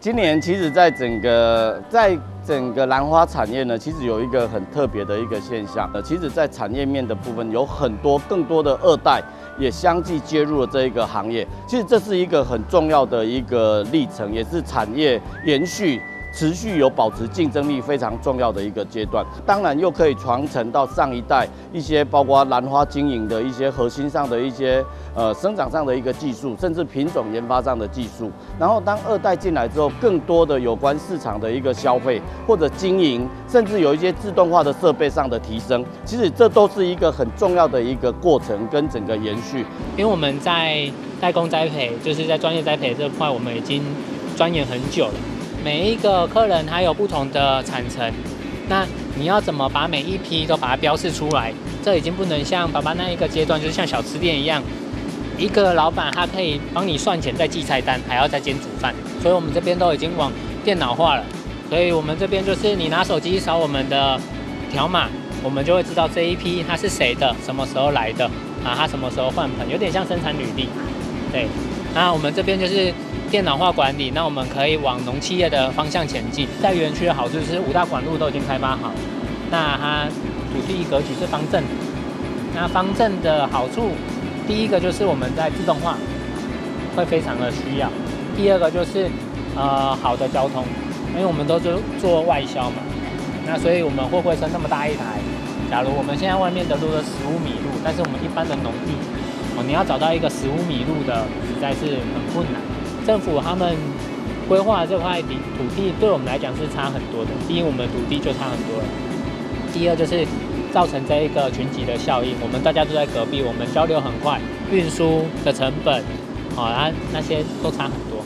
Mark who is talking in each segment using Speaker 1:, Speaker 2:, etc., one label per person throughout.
Speaker 1: 今年其实在整个兰花产业呢，其实有一个很特别的一个现象。其实，在产业面的部分，有更多的二代也相继接入了这一个行业。其实这是一个很重要的一个历程，也是产业延续。持续有保持竞争力非常重要的一个阶段，当然又可以传承到上一代一些包括兰花经营的一些核心上的一些生长上的一个技术，甚至品种研发上的技术。然后当二代进来之后，更多的有关市场的一个消费或者经营，甚至有一些自动化的设备上的提升，其实这都是一个很重要的一个过程跟整个延续。
Speaker 2: 因为我们在代工栽培，就是在专业栽培这块，我们已经钻研很久了。每一个客人还有不同的产程，那你要怎么把每一批都把它标示出来？这已经不能像爸爸那一个阶段，就是像小吃店一样，一个老板他可以帮你算钱、再记菜单，还要再煎煮饭。所以我们这边都已经往电脑化了。所以我们这边就是你拿手机扫我们的条码，我们就会知道这一批它是谁的，什么时候来的啊，它什么时候换盆，有点像生产履历。对，那我们这边就是电脑化管理，那我们可以往农企业的方向前进。在园区的好处是5大管路都已经开发好，那它土地格局是方正的。那方正的好处，第一个就是我们在自动化会非常的需要，第二个就是好的交通，因为我们都是做外销嘛，那所以我们货柜车那么大一台，假如我们现在外面的路是15米路，但是我们一般的农地，你要找到一个15米路的，实在是很困难。政府他们规划这块土地对我们来讲是差很多的。第一，我们土地就差很多了；第二，就是造成这一个群集的效应。我们大家都在隔壁，我们交流很快，运输的成本，那些都差很多。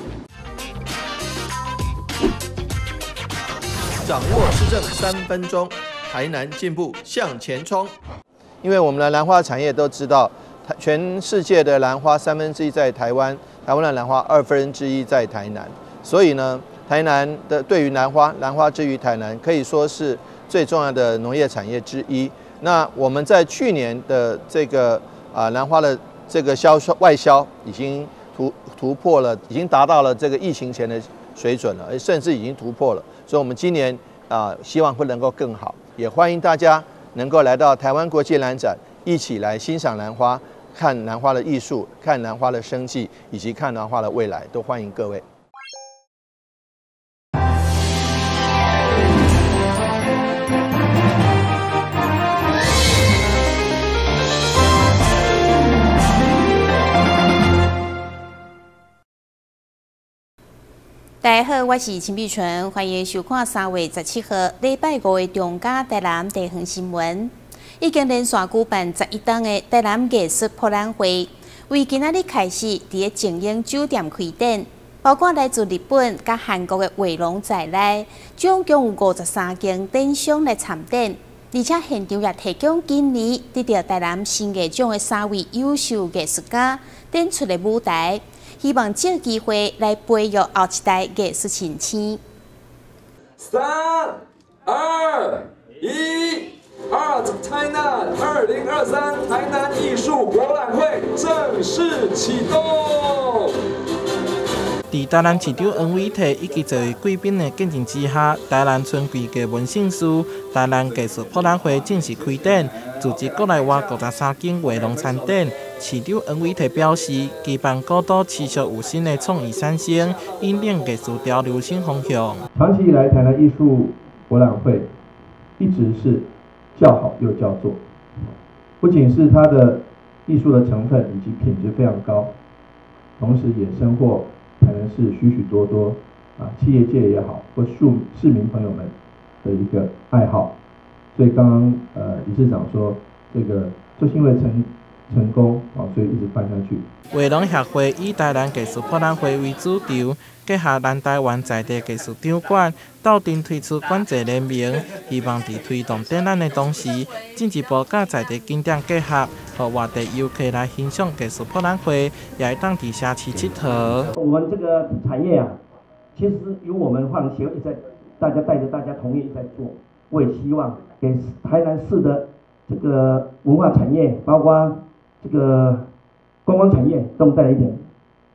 Speaker 3: 掌握施政3分钟，台南进步向前冲。因为我们的兰花产业都知道，全世界的兰花1/3在台湾。台湾的兰花1/2在台南，所以呢，台南的对于兰花之于台南，可以说是最重要的农业产业之一。那我们在去年的这个兰花的这个外销已经突破了，已经达到了这个疫情前的水准了，甚至已经突破了。所以我们今年希望会能够更好，也欢迎大家能够来到台湾国际兰展，一起来欣赏兰花。看兰花的艺术，看兰花的生计，以及看兰花的未来，都欢迎各位。
Speaker 4: 大家好，我是陈碧纯，欢迎收看3月17号礼拜5的中嘉台南地方新闻。已经连续举办11档的台南艺术博览会，为今仔日开始，伫个静英酒店开展，包括来自日本甲韩国的画廊在内，总共有53间展商来参展，而且现场也提供今年得到台南新艺奖的3位优秀艺术家展出的舞台，希望借机会来培育后一代艺术新星。
Speaker 5: 3、2、1。Art 台南2023台南艺术博览会正式启动。
Speaker 6: 在台南市长黄伟綽以及一位贵宾的见证之下，台南春季艺文盛事台南艺术博览会正式开展，组织国内外53间画廊参展。市长黄伟綽表示，期盼各都持续有新的创意产生，引领艺术潮流新方向。
Speaker 7: 长期以来，台南艺术博览会一直是叫好又叫座，不仅是它的艺术的成分以及品质非常高，同时也深获台南市许许多多企业界也好或市民朋友们的一个爱好。所以刚刚理事长说，这个就是因为成功所以一直办下去。
Speaker 6: 画廊协会以台南艺术博览会为主题，结合南台湾在地艺术场馆，斗阵推出管制联名，希望在推动展览的同时，进一步甲在地景点结合，让外地游客来欣赏艺术博览会，也会当伫社区佚佗。
Speaker 8: 我们这个产业其实是由我们画廊协会大家带着大家同意在做。我也希望给台南市的这个文化产业，包括这个观光产业，都带来一点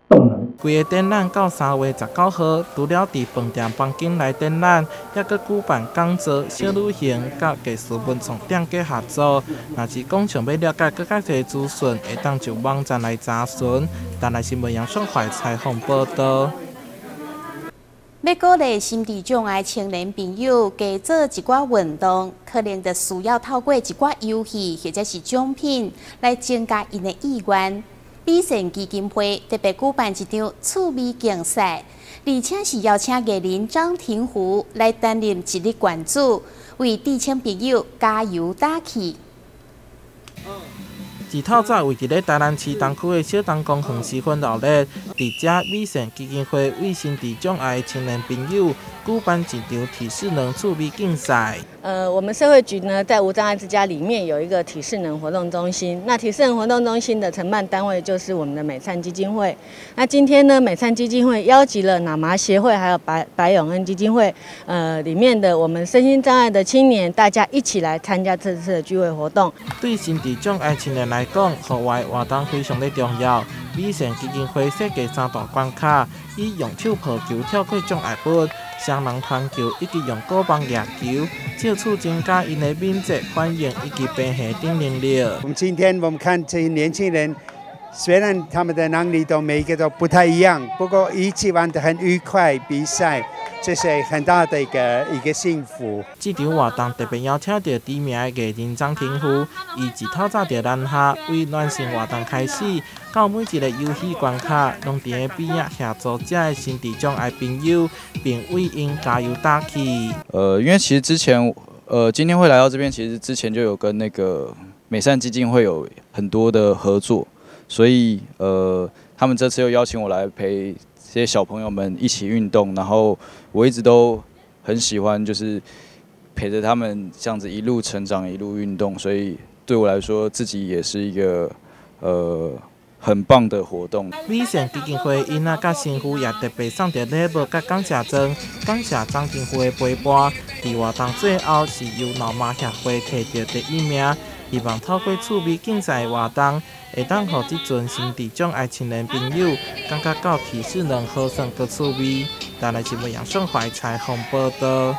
Speaker 8: 动能。
Speaker 6: 规个展览到3月19号，除了伫饭店房间内展览，还佫举办讲座、小旅行、甲艺术文创店家合作。若是讲想要了解更加侪资讯，会当就网站来查询。但来新闻杨爽怀采访报道。
Speaker 4: 要鼓励心智障碍青年朋友加做一寡运动，可能就需要透过一寡游戏或者是奖品来增加因的意愿。美善基金会特别举办一场趣味竞赛，而且是邀请艺人张庭湖来担任一日冠主，为知青朋友加油打气。
Speaker 6: 自透早为伫咧台南市东区的小东公园十分热烈，伫遮美善基金会为心智障碍青年朋友举办一场体适能趣味竞赛。
Speaker 9: 我们社会局呢，在无障碍之家里面有一个体适能活动中心。那体适能活动中心的承办单位就是我们的美灿基金会。那今天呢，美灿基金会邀集了喇嘛协会还有白永恩基金会，里面的我们身心障碍的青年，大家一起来参加这次的聚会活动。
Speaker 6: 对心智障碍青年来讲，户外活动非常的重要。美善基金会设计3大关卡，以用手抱球跳过障碍物、双人传球以及用鼓棒野球，借此增加因的敏捷反应以及平衡等能力。
Speaker 10: 今天我们看这些年轻人，虽然他们的能力都每一个都不太一样，不过一起玩得很愉快，比赛这是很大的一个幸福。
Speaker 6: 这场活动特别邀请到知名的艺人张庭湖，伊一透早就南下，为暖身活动开始，到每一个游戏关卡，拢伫个边仔协助这的心智障碍朋友，并为因加油打气。
Speaker 11: 因为其实之前今天会来到这边，其实之前就有跟那个美善基金会有很多的合作，所以他们这次又邀请我来陪这些小朋友们一起运动，然后我一直都很喜欢，就是陪着他们这样子一路成长、一路运动，所以对我来说，自己也是一个很棒的活动。
Speaker 6: 美善基金会因仔甲新妇也特别送着礼物甲感谢状，感谢张庭湖的陪伴。伫活动最后是由老妈协会摕到第1名，希望透过趣味竞赛活动，会当互即阵心智障碍青年朋友感觉到体适能好耍阁趣味。带来新闻杨顺怀采访报道。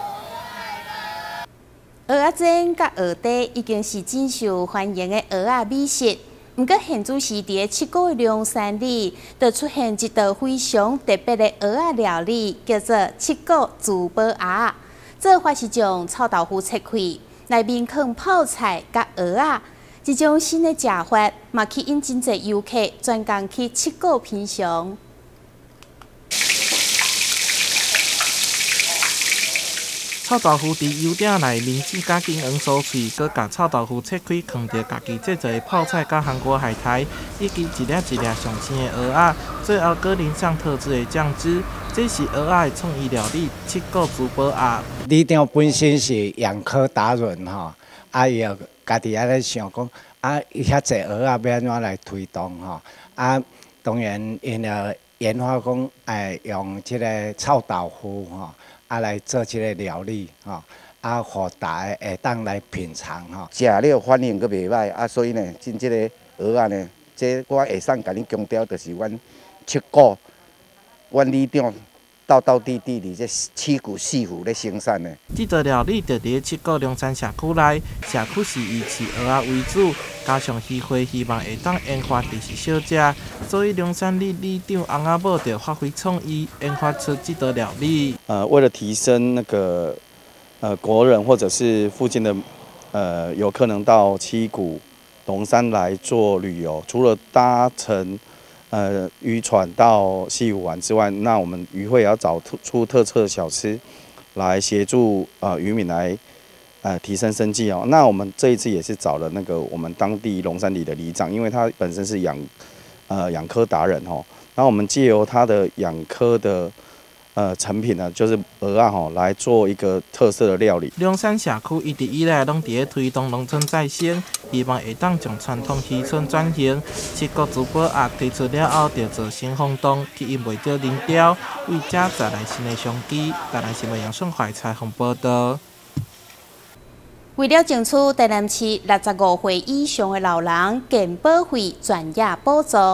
Speaker 4: 蚵仔煎甲蚵底已经是真受欢迎的蚵仔美食。不过，现主时伫7股龙山里，就出现一道非常特别的蚵仔料理，叫做7股猪煲鸭。做法是将臭豆腐切开，内面放泡菜甲蚵仔。这种新的食法，嘛吸引真侪游客专工去7股品尝。
Speaker 6: 臭豆腐伫油鼎内面煮甲金黄酥脆，搁甲臭豆腐切开，放着家己制作的泡菜、甲韩国海苔，以及一粒一粒上鲜的蚵仔，最后搁淋上特制的酱汁。这是蚵仔的创意料理7股猪煲鸭。
Speaker 12: 李长本身是养科达人吼，伊又家己安尼想讲，伊遐济蚵仔要安怎来推动吼？当然因研发讲，用即个臭豆腐吼。来做这个料理吼，互大家会当来品尝吼。
Speaker 13: 食了反应阁袂歹，所以呢，真这个蚵仔呢，这我会送甲你强调，就是阮7股，阮里长道地伫这7股4府咧生产的。
Speaker 6: 这道料理就伫7股龙山社区内，社区是以饲蚵仔为主，加上渔会希望会当研发第时小食，所以龙山里里长翁仔某就发挥创意，研发出这道料理。
Speaker 11: 为了提升那个国人或者是附近的游客能到7股龙山来做旅游，除了搭乘渔船到西湖玩之外，那我们渔会也要找出特色的小吃来协助渔民来提升生计哦。那我们这一次也是找了那个我们当地龙山里的里长，因为他本身是养科达人哦。然后我们借由他的养科的成品呢，就是蚵仔吼，来做一个特色的料理。
Speaker 6: 龙山社区一直以来拢伫咧推动农村再生，希望会当将传统渔村转型。7股猪煲鸭推出了后，就做新风动，吸引袂少人潮，为这带来新的商机。带来新闻杨顺怀采访报道。
Speaker 4: 为了争取台南市65岁以上的老人健保费全额补助，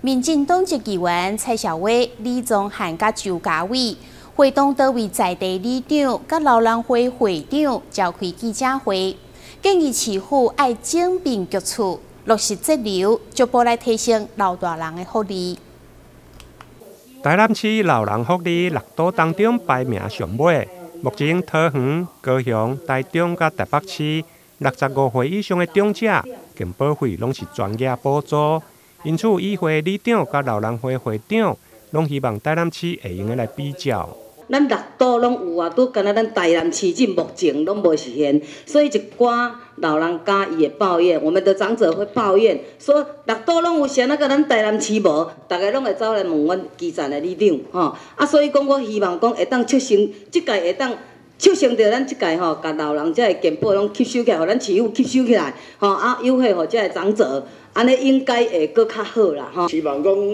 Speaker 4: 民进党籍议员蔡小伟、李宗翰甲周家伟，会同多位在地里长甲老人会会长召开记者会，建议市府爱整并局处，落实节流，逐步来提升老大人的福利。
Speaker 14: 台南市老人福利6都当中排名上尾，目前桃园、高雄、台中甲台北市65岁以上的长者，健保费拢是专业补助。因此，议会里长甲老人会会长，拢希望台南市会用来比较。
Speaker 15: 咱6都拢有啊，拄敢若咱台南市政目前拢无实现，所以一寡老人家伊会抱怨，我们的长者会抱怨说6都拢有啥，那个咱台南市无，大家拢会走来问阮基层的里长吼。所以讲我希望讲会当促成，即届会当促成着咱即届吼，甲老人遮的健保拢吸收起来，互咱市府吸收起来，优惠互遮的长者。安尼应该会搁较好啦，吼。
Speaker 16: 希望讲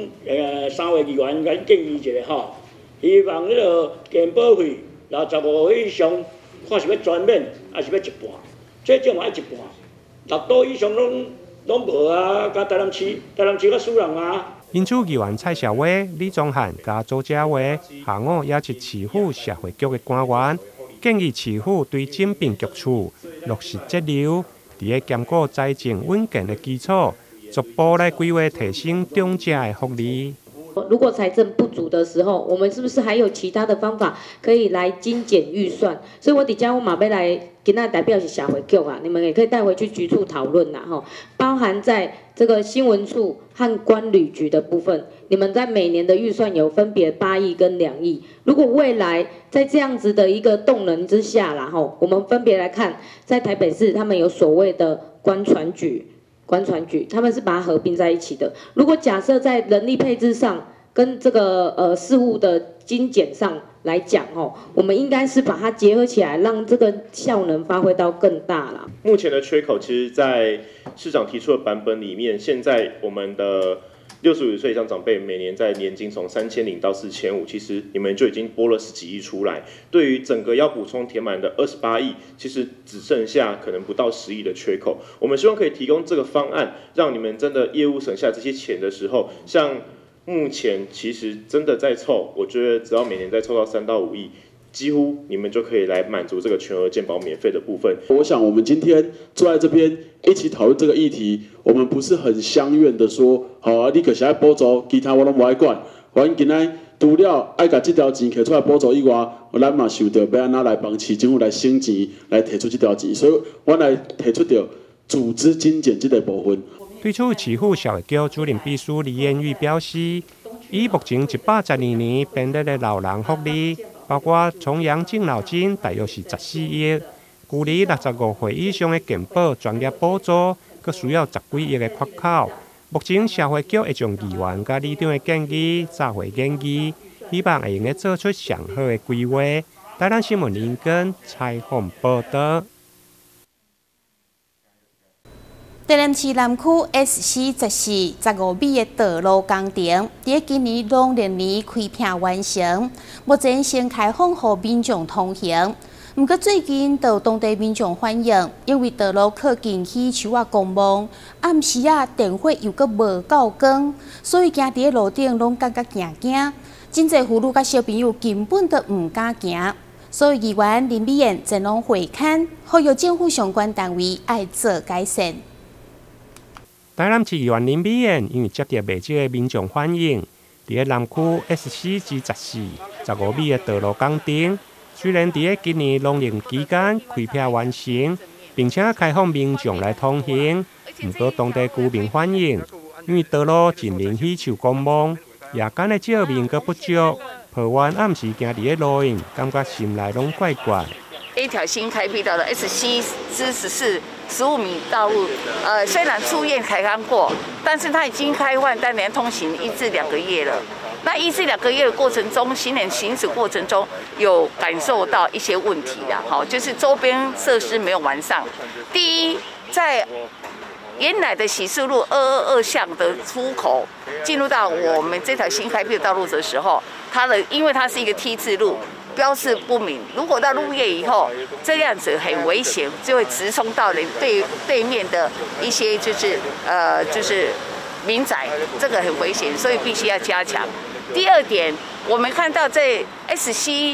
Speaker 16: 3位议员咱建议一下吼，希望迄个健保费65岁以上，看是要全免还是要一半，最少嘛要一半。6都以上拢无啊，甲台南市较输人啊。
Speaker 14: 因此，议员蔡小伟、李宗翰甲周家伟下午邀请市府社会局的官员，建议市府对整并局处落实节流，伫个兼顾财政稳健的基础。逐步来规划提升长者的福利。
Speaker 17: 如果财政不足的时候，我们是不是还有其他的方法可以来精简预算？所以我底下我马要来，今仔代表是社会局啊，你们也可以带回去局处讨论啦，吼，包含在这个新闻处和关旅局的部分，你们在每年的预算有分别8亿跟2亿。如果未来在这样子的一个动能之下啦，吼，我们分别来看，在台北市他们有所谓的关船局，他们是把它合并在一起的。如果假设在人力配置上跟这个事务的精简上来讲哦，我们应该是把它结合起来，让这个效能发挥到更大啦。
Speaker 18: 目前的缺口，其实在市长提出的版本里面，现在我们的65岁以上长辈每年在年金从3000领到4500，其实你们就已经拨了10几亿出来。对于整个要补充填满的28亿，其实只剩下可能不到10亿的缺口。我们希望可以提供这个方案，让你们真的业务省下这些钱的时候，像目前其实真的在凑，我觉得只要每年再凑到3到5亿。几乎你们就可以来满足这个全额健保免费的部分。
Speaker 19: 我想我们今天坐在这边一起讨论这个议题，我们不是很相怨的说，好啊，你可是爱补助，其他我都不爱管。反正今仔除了爱把这条钱摕出来补助以外，咱嘛想到要安怎来帮市政府来省钱，来提出这条钱，所以我来提出到组织精简这个部分。
Speaker 14: 对此，市府社会局主任秘书李彦宇表示，以目前112年编列的老人福利。包括重阳敬老金大约是14亿，距离65岁以上的健保专业补助，阁需要10几亿的缺口。目前社会局会将议员甲里长的建议召回研议，希望会用个做出上好的规划。台南新闻林根采访报道。
Speaker 4: 台南市南区 S414-15米的道路工程，伫今年农历年开片完成，目前先开放予民众通行。不过最近到当地民众反映，因为道路靠近起树仔公墓，暗时电火又阁无够光，所以行伫路顶拢感觉惊。真侪妇女甲小朋友根本都唔敢行。所以议员林美燕前往会勘，呼吁政府相关单位爱做改善。
Speaker 14: 台南市议员林美燕因为接到未少的民众反映，伫南区 S4-14-15米的道路工程，虽然伫今年农历期间开片完成，并且开放民众来通行，不过当地居民反映，因为道路近邻起树公墓，夜间的照明阁不足，傍晚暗时行伫路用，感觉心内拢怪怪。
Speaker 20: 一条新开辟到的 S4-14-15米道路，虽然初验开放过，但是它已经开放单连通行1至2个月了。那1至2个月的过程中，行人行驶过程中有感受到一些问题啦，好，就是周边设施没有完善。第一，在原来的喜事路222巷的出口进入到我们这条新开辟的道路的时候，因为它是一个 T 字路。标示不明，如果到入夜以后，这样子很危险，就会直冲到对面的一些就是民宅，这个很危险，所以必须要加强。第二点，我们看到在 SC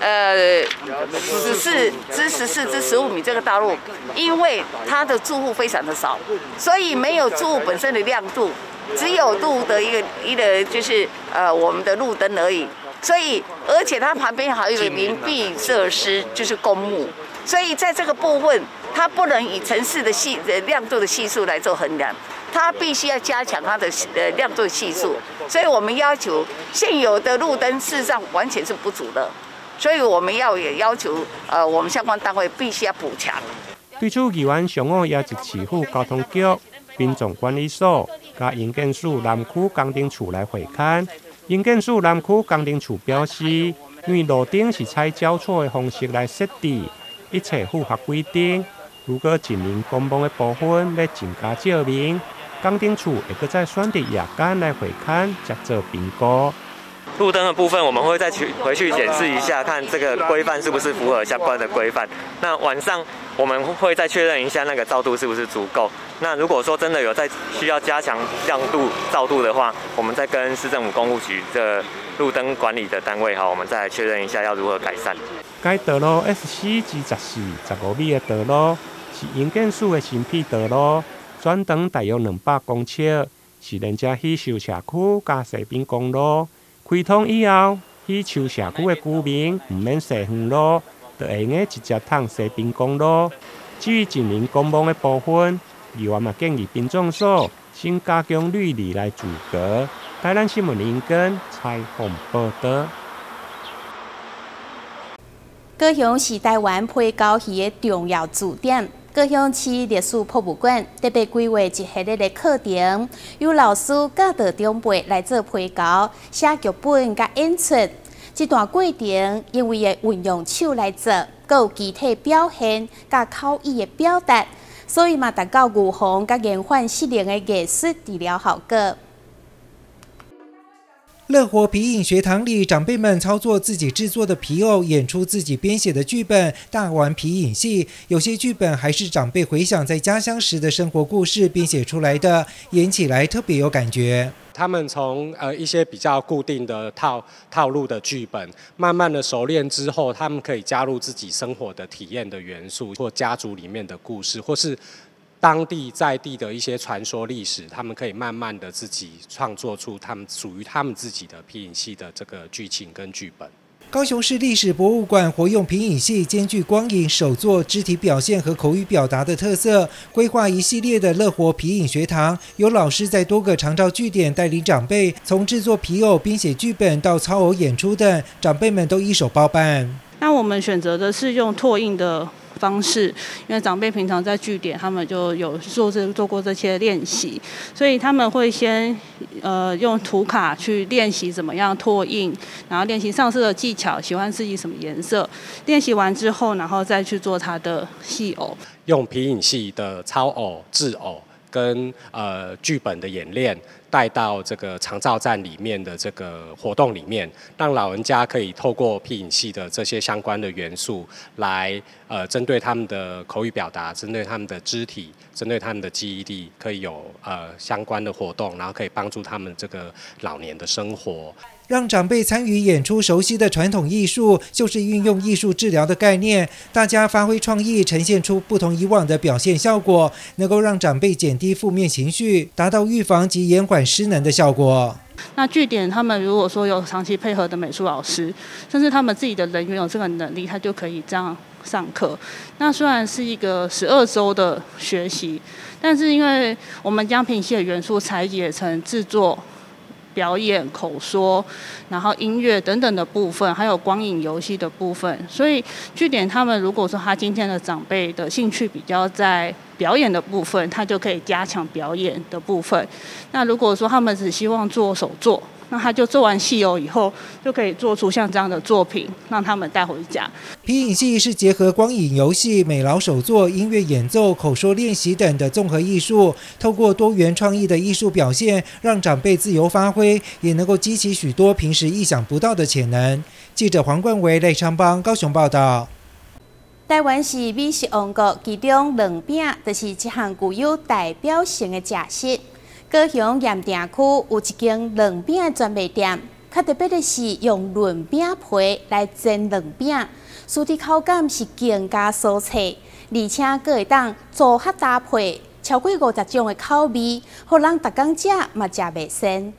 Speaker 20: 14至15米这个道路，因为它的住户非常的少，所以没有住户本身的亮度，只有路的一个就是我们的路灯而已。所以，而且它旁边还有一个邻避设施，就是公墓。所以在这个部分，它不能以城市的亮度的系数来做衡量，它必须要加强它的亮度系数。所以我们要求现有的路灯事实上完全是不足的，所以我们也要求我们相关单位必须要补强。
Speaker 14: 对此，议员上午也一市府交通局、民众管理所、加营建署南区工程处来会勘。营建署南区工程处表示，因为路顶是采交错的方式来设置，一切符合规定。如果进行公墓的部分要增加照明，工程处会搁再选择夜间来会勘，再做评估。
Speaker 21: 路灯的部分，我们会再回去检视一下，看这个规范是不是符合相关的规范。那晚上我们会再确认一下那个照度是不是足够。那如果说真的有在需要加强亮度、照度的话，我们再跟市政府公务局的路灯管理的单位我们再来确认一下要如何改善。
Speaker 15: 该道路 S4至14、15米的道路是营建署的新辟道路，全长大约200公尺，是连接喜秀社区加西滨公路。开通以后，喜秀社区的居民唔免坐远路，就会用直接通西滨公路。至于进行公墓的部分，议员嘛建议殡葬所先加强绿篱来阻隔。台南新闻林根采访报道。
Speaker 4: 高雄是台湾配高鱼的重要驻点。高雄市历史博物馆特别规划一系列的课程，由老师教导长辈来做配高、写剧本、甲演出。这段过程因为会运用手来做，佮有具体表现、甲口语的表达，所以嘛达到预防甲延缓失灵的艺术治疗效果。
Speaker 22: 乐活皮影学堂里，长辈们操作自己制作的皮偶，演出自己编写的剧本，大玩皮影戏。有些剧本还是长辈回想在家乡时的生活故事编写出来的，演起来特别有感觉。
Speaker 23: 他们从一些比较固定的套路的剧本，慢慢的熟练之后，他们可以加入自己生活的体验的元素，或家族里面的故事，或是当地在地的一些传说历史，他们可以慢慢的自己创作出他们属于他们自己的皮影戏的这个剧情跟剧本。
Speaker 22: 高雄市历史博物馆活用皮影戏兼具光影、手作、肢体表现和口语表达的特色，规划一系列的乐活皮影学堂，有老师在多个长照据点带领长辈，从制作皮偶、编写剧本到操偶演出等，长辈们都一手包办。
Speaker 24: 那我们选择的是用拓印的方式，因为长辈平常在据点，他们就有做过这些练习，所以他们会先用图卡去练习怎么样拓印，然后练习上色的技巧，喜欢自己什么颜色。练习完之后，然后再去做他的戏偶，
Speaker 23: 用皮影戏的操偶、制偶跟剧本的演练。带到这个长照站里面的这个活动里面，让老人家可以透过皮影戏的这些相关的元素来针对他们的口语表达，针对他们的肢体，针对他们的记忆力，可以有相关的活动，然后可以帮助他们这个老年的生活。
Speaker 22: 让长辈参与演出熟悉的传统艺术，就是运用艺术治疗的概念，大家发挥创意，呈现出不同以往的表现效果，能够让长辈减低负面情绪，达到预防及延缓失能的效果。
Speaker 24: 那据点他们如果说有长期配合的美术老师，甚至他们自己的人员有这个能力，他就可以这样上课。那虽然是一个12周的学习，但是因为我们将皮影戏的元素拆解成制作、表演、口说，然后音乐等等的部分，还有光影游戏的部分，所以据点他们如果说他今天的长辈的兴趣比较在表演的部分，他就可以加强表演的部分。那如果说他们只希望做手作，那他就做完戏偶以后，就可以做出像这样的作品，让他们带回家。
Speaker 22: 皮影戏是结合光影游戏、美劳手作、音乐演奏、口说练习等的综合艺术，透过多元创意的艺术表现，让长辈自由发挥，也能够激起许多平时意想不到的潜能。记者黄冠维、赖昌邦高雄报道。
Speaker 4: 台湾是美食王国，其中冷饼就是一项具有代表性的食食。 高雄盐埕区有一间卵饼的专卖店，较特别的是用卵饼皮来煎卵饼，酥的口感是更加酥脆，而且佫会当组合搭配超过50种的口味，互人逐工食嘛食袂腻。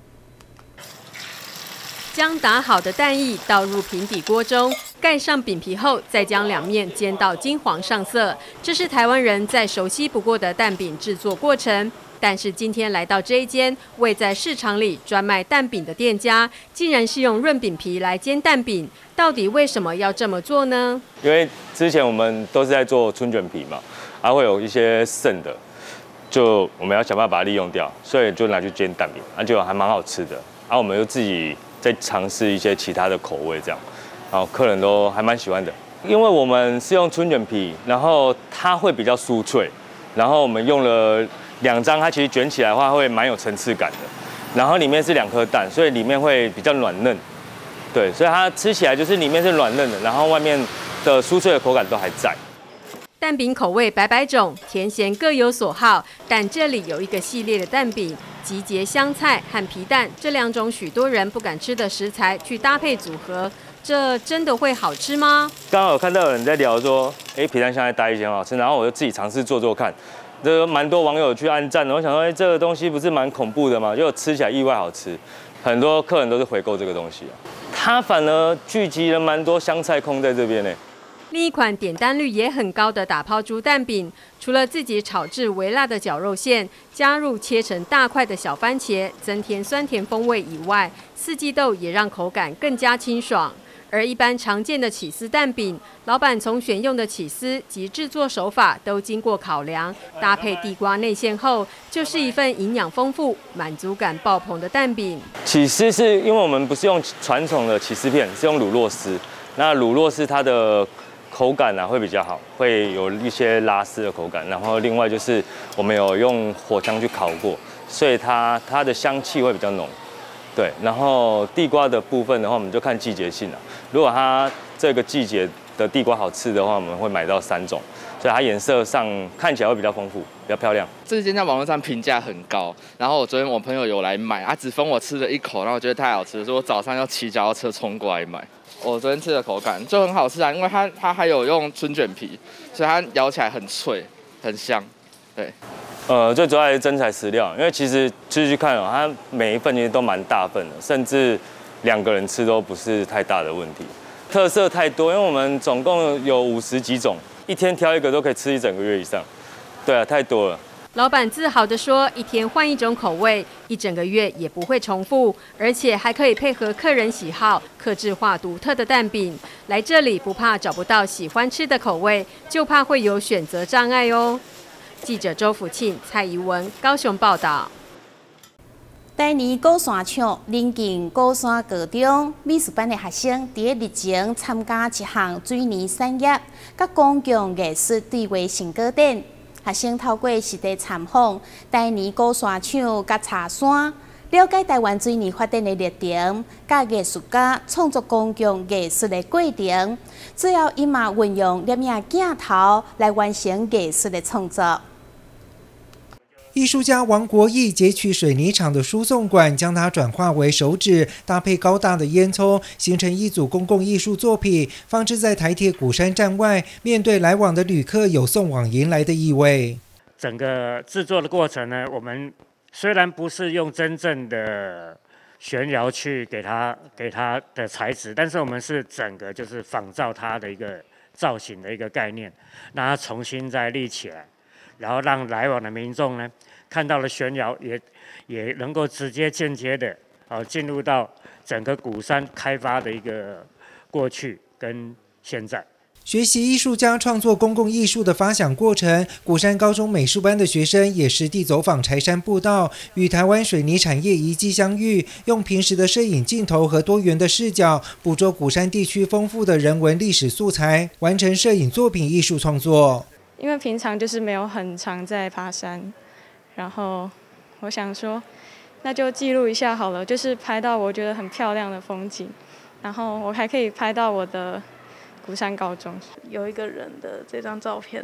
Speaker 1: 将打好的蛋液倒入平底锅中，盖上饼皮后，再将两面煎到金黄上色。这是台湾人再熟悉不过的蛋饼制作过程。但是今天来到这一间位在市场里专卖蛋饼的店家，竟然是用润饼皮来煎蛋饼，到底为什么要这么做呢？
Speaker 2: 因为之前我们都是在做春卷皮嘛，会有一些剩的，就我们要想办法把它利用掉，所以就拿去煎蛋饼，就还蛮好吃的。我们又自己再尝试一些其他的口味，这样，然后客人都还蛮喜欢的。因为我们是用春卷皮，然后它会比较酥脆，然后我们用了2张，它其实卷起来的话会蛮有层次感的。然后里面是2颗蛋，所以里面会比较软嫩。对，所以它吃起来就是里面是软嫩的，然后外面的酥脆的口感都还在。
Speaker 1: 蛋饼口味百百种，甜咸各有所好，但这里有一个系列的蛋饼，集结香菜和皮蛋这2种许多人不敢吃的食材去搭配组合，这真的会好吃吗？
Speaker 2: 刚好有看到有人在聊说，皮蛋香菜搭一起很好吃，然后我就自己尝试做做看，这蛮多网友去按赞的。我想说，这个东西不是蛮恐怖的吗？结果吃起来意外好吃，很多客人都是回购这个东西。它反而聚集了蛮多香菜控在这边呢。
Speaker 1: 另一款点单率也很高的打抛猪蛋饼，除了自己炒制微辣的绞肉馅，加入切成大块的小番茄，增添酸甜风味以外，四季豆也让口感更加清爽。而一般常见的起司蛋饼，老板从选用的起司及制作手法都经过考量，搭配地瓜内馅后，就是一份营养丰富、满足感爆棚的蛋饼。
Speaker 2: 起司是因为我们不是用传统的起司片，是用乳酪丝。那乳酪丝它的口感会比较好，会有一些拉丝的口感。然后另外就是我们有用火枪去烤过，所以它的香气会比较浓。对，然后地瓜的部分的话，我们就看季节性了。如果它这个季节的地瓜好吃的话，我们会买到3种，所以它颜色上看起来会比较丰富，比较漂亮。
Speaker 3: 这间在网络上评价很高，然后昨天我朋友有来买，只分我吃了1口，然后我觉得太好吃了，所以我早上要骑脚踏车冲过来买。我昨天吃的口感就很好吃因为它还有用春卷皮，所以它咬起来很脆，很香。对。
Speaker 2: 最主要还是真材实料，因为其实去看它每一份其实都蛮大份的，甚至2个人吃都不是太大的问题。特色太多，因为我们总共有50几种，一天挑1个都可以吃1整个月以上。对啊，太多了。
Speaker 1: 老板自豪地说，一天换1种口味，1整个月也不会重复，而且还可以配合客人喜好，客制化独特的蛋饼。来这里不怕找不到喜欢吃的口味，就怕会有选择障碍哦。记者周福庆、蔡怡文高雄报道。
Speaker 4: 台泥高山厂临近高山高中美术班的学生，伫日前参加一项水泥产业甲公共艺术对话成果展。学生透过实地参访台泥高山厂甲茶山，了解台湾水泥发展的历程，甲艺术家创作公共艺术的过程。最后，伊嘛运用摄影镜头来完成艺术的创作。
Speaker 22: 艺术家王国义截取水泥厂的输送管，将它转化为手指，搭配高大的烟囱，形成一组公共艺术作品，放置在台铁鼓山站外，面对来往的旅客，有送往迎来的意味。
Speaker 5: 整个制作的过程呢，我们虽然不是用真正的悬摇去给它的材质，但是我们是整个就是仿照它的一个造型的一个概念，让它重新再立起来。然后让来往的民众呢看到了悬摇，也能够直接间接的进入到整个鼓山开发的一个过去跟现在。
Speaker 22: 学习艺术家创作公共艺术的发想过程，鼓山高中美术班的学生也实地走访柴山步道，与台湾水泥产业遗迹相遇，用平时的摄影镜头和多元的视角，捕捉鼓山地区丰富的人文历史素材，完成摄影作品艺术创作。
Speaker 25: 因为平常就是没有很常在爬山，然后我想说，那就记录一下好了，就是拍到我觉得很漂亮的风景，然后我还可以拍到我的鼓山高中。
Speaker 26: 有一个人的这张照片，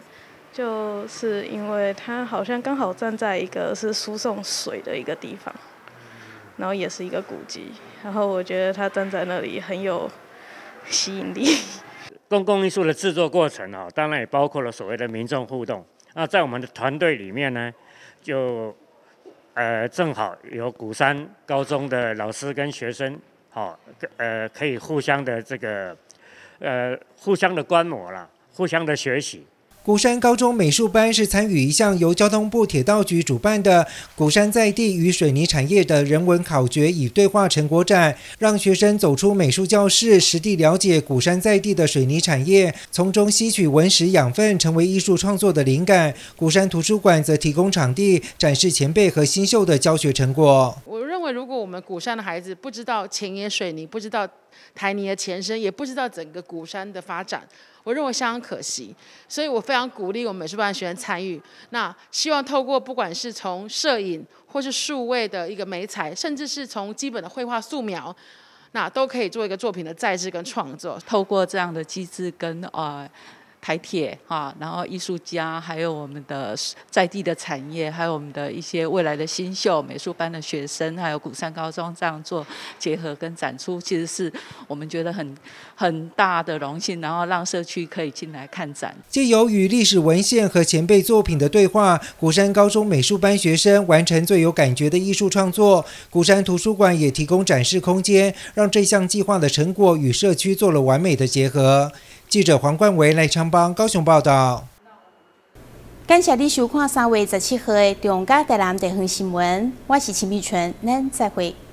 Speaker 7: 就是因为它好像刚好站在一个是输送水的一个地方，然后也是一个古迹，然后我觉得它站在那里很有吸引力。
Speaker 5: 公共艺术的制作过程当然也包括了所谓的民众互动。那在我们的团队里面呢，就正好有鼓山高中的老师跟学生，可以互相的互相的观摩啦，互相的学习。
Speaker 22: 鼓山高中美术班是参与一项由交通部铁道局主办的鼓山在地与水泥产业的人文考掘与对话成果展，让学生走出美术教室，实地了解鼓山在地的水泥产业，从中吸取文史养分，成为艺术创作的灵感。鼓山图书馆则提供场地，展示前辈和新秀的教学成果。
Speaker 8: 我认为，如果我们鼓山的孩子不知道前沿水泥，不知道台泥的前身，也不知道整个鼓山的发展，我认为相当可惜，所以我非常鼓励我们美术班学生参与。那希望透过不管是从摄影或是数位的一个媒材，甚至是从基本的绘画素描，那都可以做一个作品的再制跟创作。
Speaker 9: 透过这样的机制跟台铁然后艺术家，还有我们的在地的产业，还有我们的一些未来的新秀美术班的学生，还有鼓山高中这样做结合跟展出，其实是我们觉得很大的荣幸，然后让社区可以进来看展。
Speaker 22: 藉由与历史文献和前辈作品的对话，鼓山高中美术班学生完成最有感觉的艺术创作。鼓山图书馆也提供展示空间，让这项计划的成果与社区做了完美的结合。记者黄冠维、赖昌邦高雄报道。
Speaker 4: 感谢你收看3月17号的中嘉台南地方新闻，我是秦碧纯，咱再会。